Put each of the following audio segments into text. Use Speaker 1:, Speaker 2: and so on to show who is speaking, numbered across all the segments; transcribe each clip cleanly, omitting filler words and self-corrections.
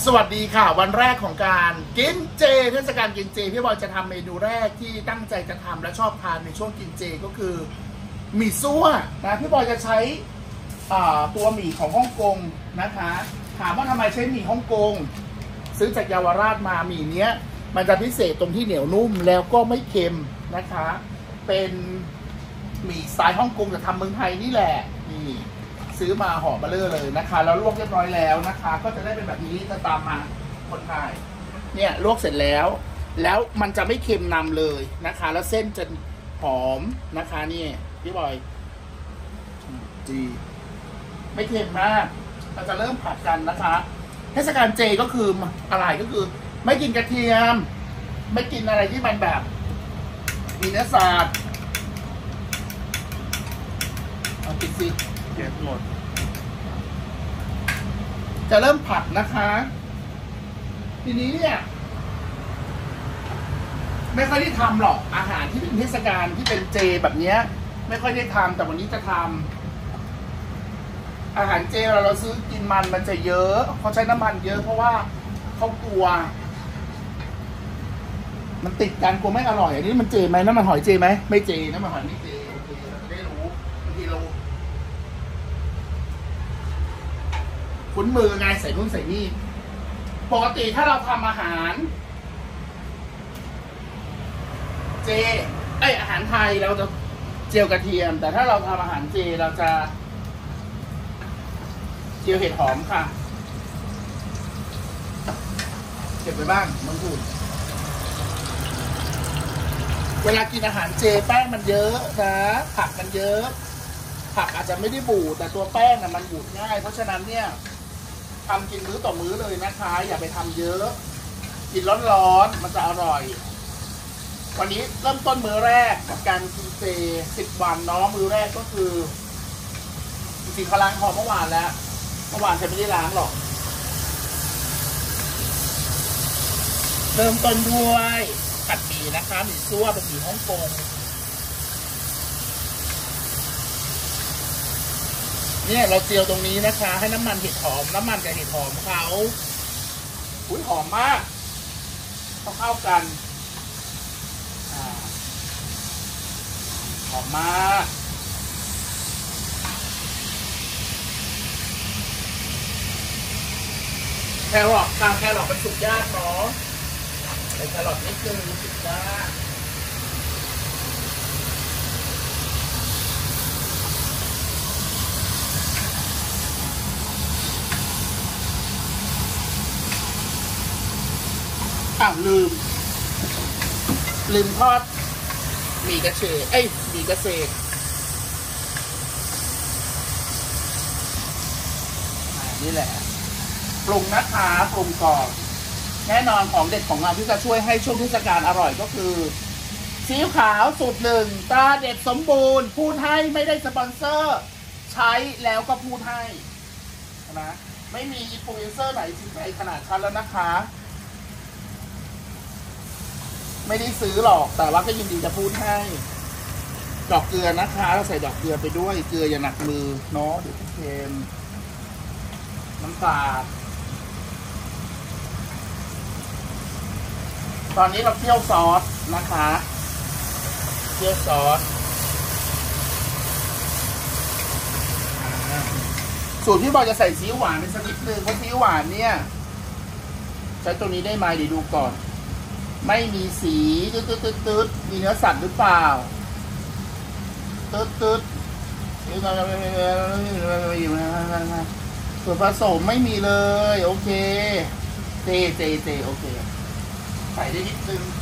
Speaker 1: สวัสดีค่ะวันแรกของการกินเจเทศกาลกินเจพี่บอยจะทำเมนูแรกที่ตั้งใจจะทำและชอบทานในช่วงกินเจก็คือหมี่ซั่วนะพี่บอยจะใช้ตัวหมี่ของฮ่องกงนะคะถามว่าทำไมใช้หมี่ฮ่องกงซื้อจากเยาวราชมาหมี่เนี้ยมันจะพิเศษตรงที่เหนียวนุ่มแล้วก็ไม่เค็มนะคะเป็นหมี่สไตล์ฮ่องกงแต่ทำเมืองไทยนี่แหละนี่ซื้อมาห่อเบลเลอร์เลยนะคะแล้วลวกเรียบร้อยแล้วนะคะก็จะได้เป็นแบบนี้จะตามมาคนไทยเนี่ยลวกเสร็จแล้วมันจะไม่เค็มนำเลยนะคะแล้วเส้นจะหอมนะคะนี่พี่บอยจีไม่เค็มมากเราจะเริ่มผัดกันนะคะเทศกาลเจก็คืออะไรก็คือไม่กินกระเทียมไม่กินอะไรที่มันแบบมีเนื้อสัตว์เอาปิดสิเก็บหมดจะเริ่มผัดนะคะทีนี้เนี่ยไม่ค่อยได้ทำหรอกอาหารที่เป็นเทศกาลที่เป็นเจแบบนี้ไม่ค่อยได้ทำแต่วันนี้จะทำอาหารเจเราซื้อกินมันจะเยอะเขาใช้น้ำมันเยอะเพราะว่าเขากลัวมันติดกันกลัวไม่อร่อยอันนี้มันเจไหมน้ำมันหอยเจไหมไม่เจน้ำมันหอยไม่เจโอเคเราจะได้รู้บางทีเราคุ้นมือไงใส่นู่นใส่นี่ปกติถ้าเราทำอาหารเจอาหารไทยเราจะเจียวกระเทียมแต่ถ้าเราทำอาหารเจเราจะเจียวเห็ดหอมค่ะเก็บไปบ้างมันถูกเวลากินอาหารเจแป้งมันเยอะนะผักมันเยอะผักอาจจะไม่ได้บูดแต่ตัวแป้งมันบูดง่ายเพราะฉะนั้นเนี่ยทำกินมื้อต่อมื้อเลยนะคะอย่าไปทำเยอะกินร้อนๆมันจะอร่อยวันนี้เริ่มต้นมื้อแรกกับการกินเจ10 วันเนาะมื้อแรกก็คือจริงๆเขาล้างคอเมื่อวานแล้วเมื่อวานฉันไม่ได้ล้างหรอกเริ่มต้นด้วยผัดหมี่นะคะหมี่ซั่วเป็นหมี่ฮ่องกงเนี่ยเราเจียวตรงนี้นะคะให้น้ำมันเห็ดหอมน้ำมันกับเห็ดหอมเขาอุ้ยหอมมากเข้ากันหอมมากแครอทค่ะแครอทมันสุกยากเนาะใส่แครอทนิดนึงสุกยากลืมทอดหมี่กระเฉดหมี่กระเฉดนี่แหละปรุงนะคะปรุงก่อนแน่นอนของเด็ดของเราที่จะช่วยให้ช่วงเทศกาลอร่อยก็คือซีอิ๊วขาวสูตร1ตาเด็ดสมบูรณ์พูดให้ไม่ได้สปอนเซอร์ใช้แล้วก็พูดให้นะไม่มีอินฟลูเอนเซอร์ไหนจริงใจขนาดฉันแล้วนะคะไม่ได้ซื้อหรอกแต่ว่าก็ยินดีจะพูดให้ดอกเกลือนะคะเราใส่ดอกเกลือไปด้วยเกลืออย่าหนักมือเนาะเดี๋ยวเค็มน้ำตาลตอนนี้เราเคี่ยวซอสนะคะเคี่ยวซอสสูตรพี่บอยจะใส่ซีอิ๊วหวานเป็นสักนิดนึงเพราะซีอิ๊วหวานเนี่ยใช้ตัวนี้ได้ไหมเดี๋ยวดูก่อนไม่มีสีตืดมีเนื้อสัตว์หรือเปล่าตืดส่วนผสมไม่มีเลยโอเคเจโอเคใส่ได้นิดนึง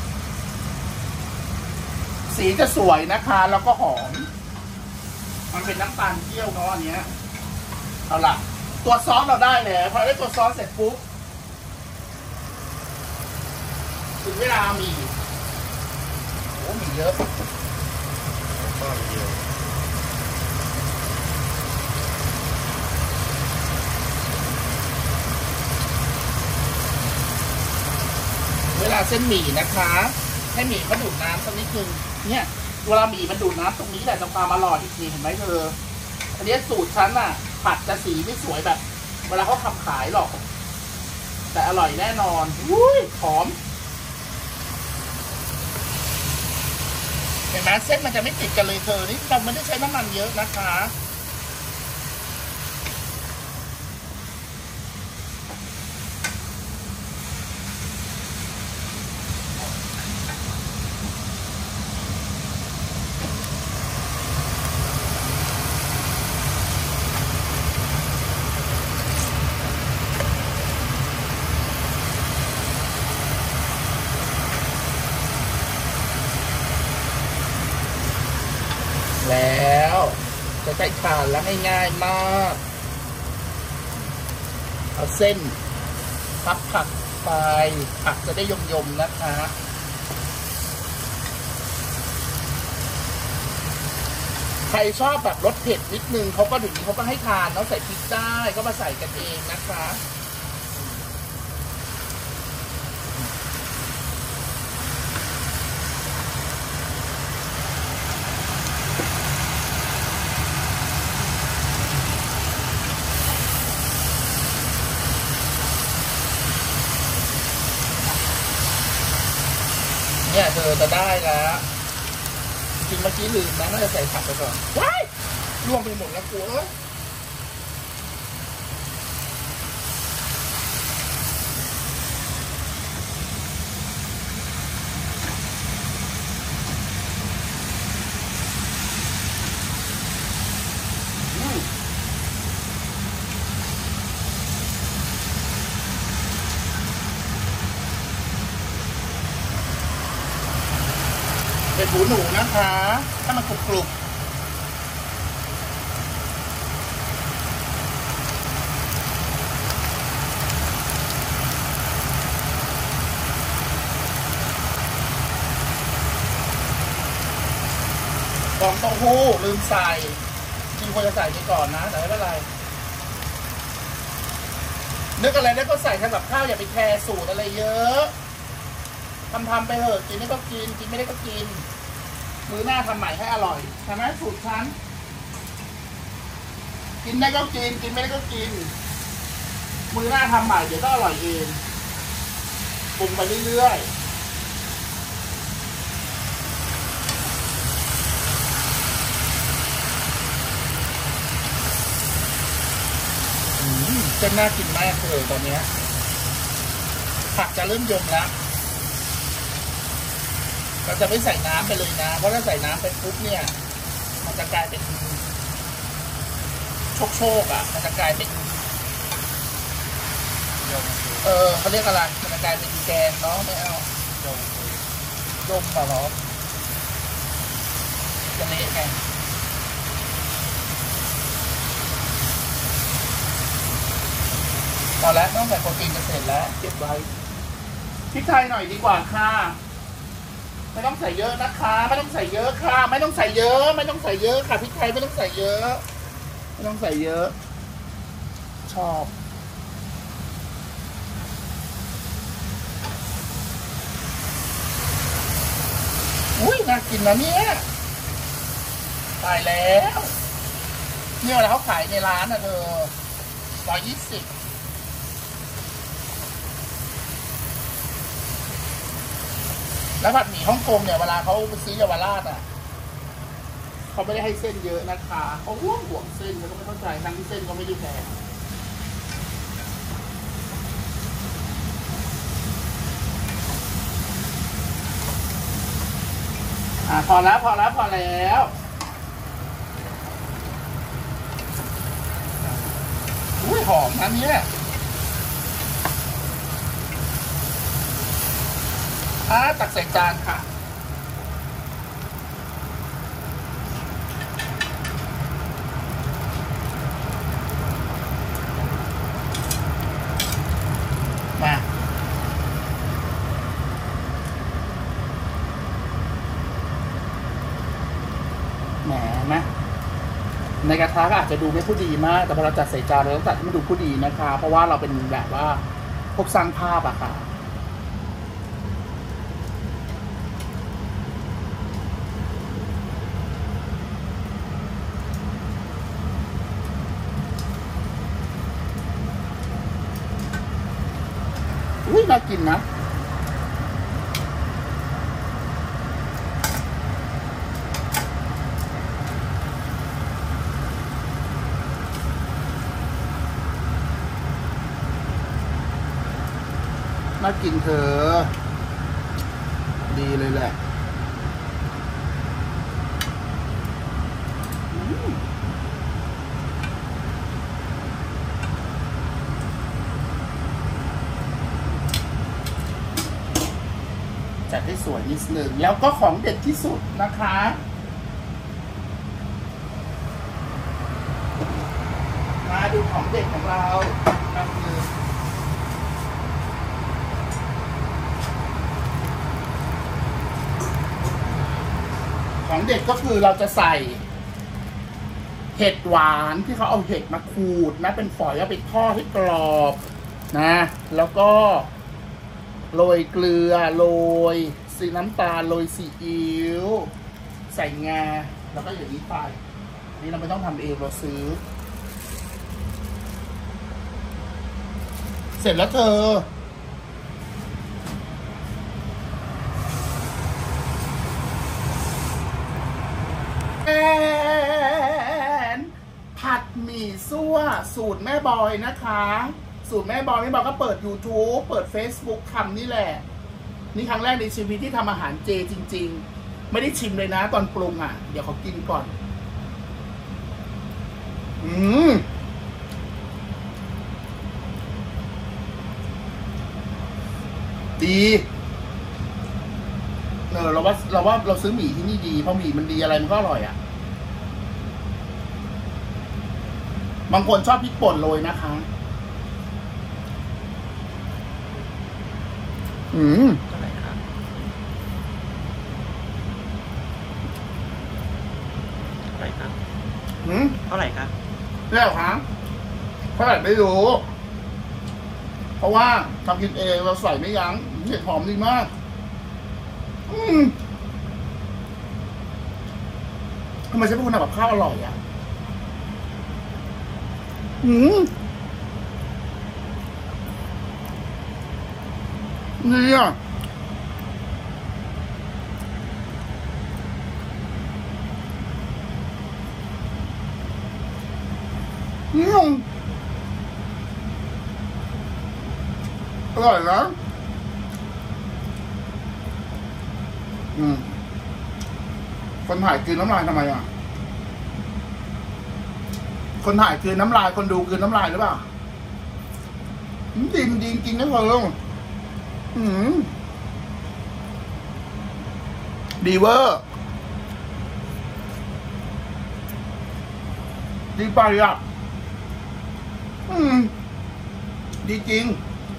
Speaker 1: สีจะสวยนะคะแล้วก็หอมมันเป็นน้ำตาลเคี่ยวเนาะอันเนี้ยเอาล่ะตัวซอสเราได้แล้วพอได้ตัวซอสเสร็จปุ๊บถึงเวลามีโอ้มีเยอะเวลาเส้นหมี่นะคะให้หมี่เขาดูดน้ำสักนิดนึงเนี่ยเวลาหมี่มันดูดน้ำตรงนี้แหละตรงความอร่อยอีกทีเห็นไหมเธออันนี้สูตรฉันอ่ะผัดจะสีไม่สวยแบบเวลาเขาทำขายหรอกแต่อร่อยแน่นอนอุ้ยหอมเห็นไหมเส้นมันจะไม่ติดกันเลยเธอนี่เราไม่ได้ใช้น้ำมันเยอะนะคะแล้วจะใช้ถ่านแล้วง่ายๆมากเอาเส้นพับผักไปผักจะได้ยมๆนะคะใครชอบแบบรสเผ็ดนิดนึงเขาก็ถึงเขาก็ให้ทานแล้วใส่พริกได้ก็มาใส่กันเองนะคะเนี่ยเธอจะได้แล้วจริงเมื่อกี้ลืมนะน่าจะใส่ผักไปก่อนว้ายล่วงไปหมดแล้วกูเป็นหูหนูนะคะถ้ามันกรุบฟองเต้าหู้ลืมใส่จริงควรจะใส่ไปก่อนนะแต่ไม่เป็นไรนึกอะไรได้ก็ใส่ทำกับข้าวอย่าไปแคร์สูตรอะไรเยอะทำไปเถอะกินได้ก็กินกินไม่ได้ก็กินมื้อหน้าทำใหม่ให้อร่อยใช่ไหมสูตรฉันกินได้ก็กินกินไม่ได้ก็กินมื้อหน้าทำใหม่เดี๋ยวก็อร่อยเองปรุงไปเรื่อยๆจะน่ากินมากเลยตอนนี้ผักจะเริ่มยมแล้วเราจะไม่ใส่น้ำไปเลยนะเพราะถ้าใส่น้ำไปปุ๊บเนี่ยมันจะกลายเป็นโชกอ่ะมันจะกลายเป็นเขาเรียกอะไรมันจะกลายเป็นแกงเนาะไม่เอายมเปล่าหรอจะเละไงพอแล้วต้องใส่โปรตีนจะเสร็จแล้วเก็บไว้พริกไทยหน่อยดีกว่าค่ะไม่ต้องใส่เยอะนะคะไม่ต้องใส่เยอะค่ะไม่ต้องใส่เยอะไม่ต้องใส่เยอะค่ะพริกไทยไม่ต้องใส่เยอะไม่ต้องใส่เยอะชอบอุ้ยน่ากินนะเนี่ยตายแล้วเนี่ยเวลาเขาขายในร้านนะเธอ120แล้วผัดหมี่ฮ่องกงเนี่ยเวลาเขาไปซื้อเยาวราชอ่ะเขาไม่ได้ให้เส้นเยอะนะคะเขาห่วงเส้นแล้วก็ไม่เข้าใจทั้งที่เส้นก็ไม่ได้แพงพอแล้วพอแล้วพอแล้วอุ้ยหอมนะเนี่ยตักใส่จานค่ะมาแหมนะในกระทะก็อาจจะดูไม่ผู้ดีมากแต่พอเราจัดใส่จานเราต้องจัดให้มันดูผู้ดีนะคะเพราะว่าเราเป็นแบบว่าพวกสร้างภาพอะค่ะอุ้ยน่ากินนะน่ากินเธอดีเลยแหละจัดให้สวยนิดนึงแล้วก็ของเด็ดที่สุดนะคะมาดูของเด็ดของเราก็คือของเด็ดก็คือเราจะใส่เห็ดหวานที่เขาเอาเห็ดมาขูดนะเป็นฝอยเอาไปทอดให้กรอบนะแล้วก็โรยเกลือโรยซีน้ำตาลโรยซีอิ๊วใส่งาแล้วก็อย่างนี้ไปนี่เราไม่ต้องทำเองเราซื้อเสร็จแล้วเธอผัดหมี่ซั่วสูตรแม่บอยนะคะสูตรแม่บอยก็เปิด YouTube เปิด Facebook ทำนี่แหละนี่ครั้งแรกในชีวิตที่ทำอาหารเจจริงๆไม่ได้ชิมเลยนะตอนปรุงอ่ะเดี๋ยวเขากินก่อนดีเราว่าเราซื้อหมี่ที่นี่ดีเพราะหมี่มันดีอะไรมันก็อร่อยอ่ะบางคนชอบพริกป่นโรยนะคะเท่าไหร่ครับเท่าไหร่ครับเท่าไหร่ครับเท่าไหร่คะเท่าไหร่ไม่รู้เพราะว่าทำกินเองเราใส่ไม่ยั้งเห็ดหอมดีมากทำไมฉันเป็นคนทำกับข้าวอร่อยอ่ะนี่อ่ะอร่อยนะคนถ่ายคืนน้ำลายทำไมอ่ะคนถ่ายคืนน้ำลายคนดูคืนน้ำลายหรือเปล่าดีจริงนะเธอดีเวอร์ดีไปอ่ะดีจริง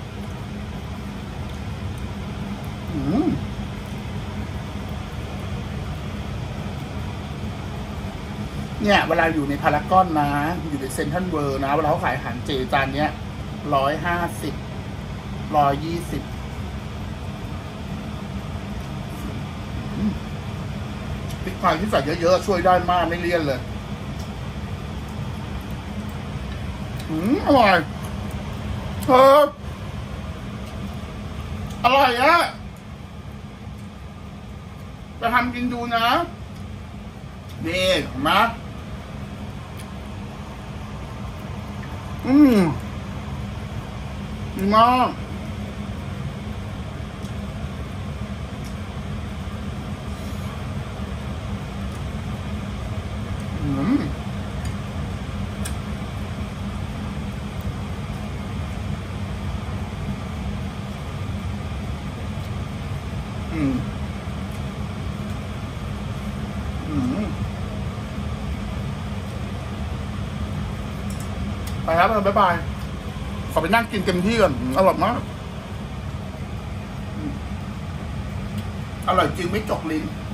Speaker 1: เนี่ยเวลาอยู่ในพารากอนนะอยู่ในเซ็นทรัลเวิลด์นะเวลาเขาขายอาหารเจจานเนี้ย150 120พริกไทยที่ใส่เยอะๆช่วยได้มากไม่เลี่ยนเลยอร่อยอร่อยอะจะทำกินดูนะนี่เห็นไหมดีมากไปครับบ๊ายบายขอไปนั่งกินเต็มที่ก่อนอร่อยมากอร่อยจริงไม่จกลิ้น